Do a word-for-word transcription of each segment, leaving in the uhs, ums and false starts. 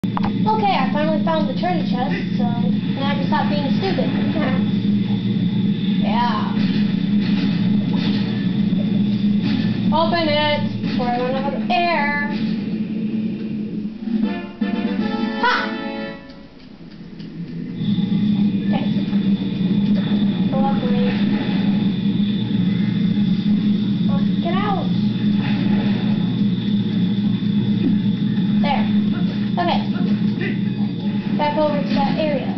Okay, I finally found the treasure chest, so now I can stop being stupid. Yeah. Open it before I run out of air. Ha! Okay. Lovely. Oh, get out. There. Okay. Back over to that area.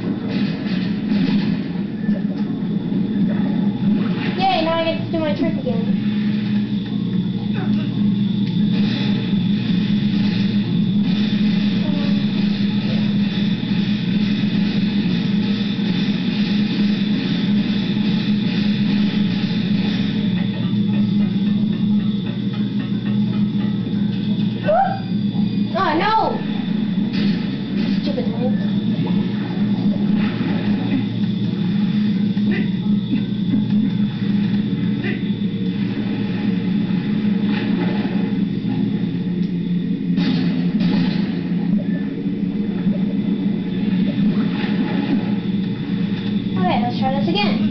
Yay, now I get to do my trick again. Oh no! Stupid Link. Okay, let's try this again.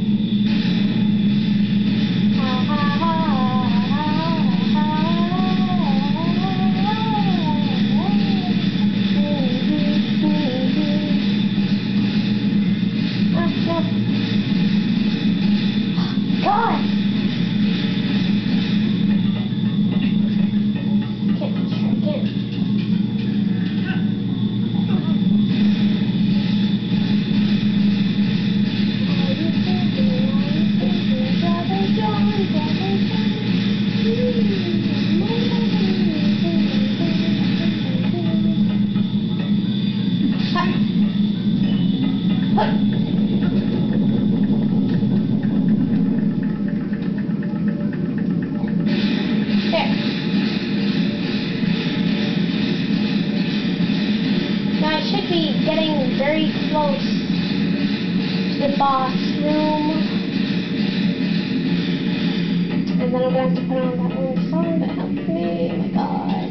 God! Okay, let's try again. Now I should be getting very close to the boss room. And then I'm going to have to put on that one song that helped me. Oh my god.